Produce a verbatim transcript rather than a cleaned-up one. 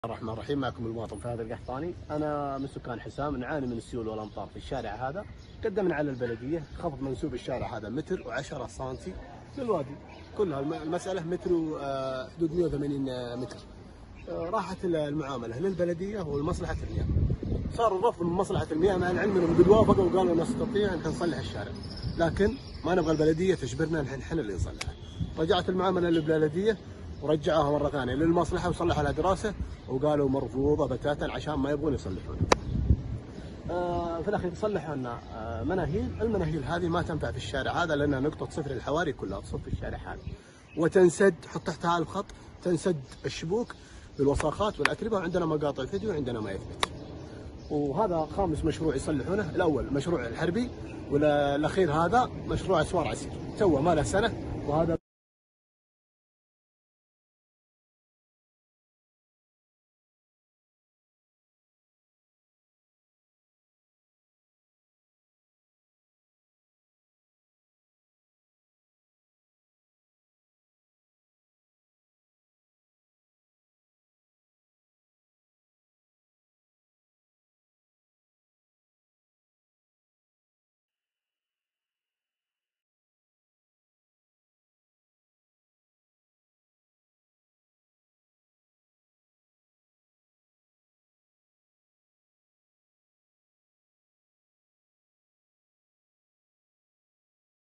الرحمن الرحيم. معكم المواطن فهد القحطاني. انا من سكان حسام، نعاني من السيول والامطار في الشارع هذا. قدمنا على البلديه خفض منسوب الشارع هذا متر وعشرة سنتي للوادي كلها. المساله متر وحدود مئة وثمانين متر. راحت المعامله للبلديه ولمصلحه المياه. صار الرفض من مصلحه المياه مع العلم انهم قد وافقوا وقالوا نستطيع ان نصلح الشارع، لكن ما نبغى البلديه تجبرنا نحن احنا اللي نصلحه. رجعت المعامله للبلديه ورجعوها مره ثانيه للمصلحه وصلحوا لها دراسه وقالوا مرفوضه بتاتا عشان ما يبغون يصلحون. آه في الاخير صلحوا لنا آه مناهيل، المناهيل هذه ما تنفع في الشارع هذا لانها نقطه صفر، الحواري كلها تصب في الشارع هذا وتنسد. حط تحتها ألف خط، تنسد الشبوك بالوساخات والاتربه، وعندنا مقاطع فيديو وعندنا ما يثبت. وهذا خامس مشروع يصلحونه. الاول مشروع الحربي، والاخير هذا مشروع اسوار عسير، تو ما له سنه. وهذا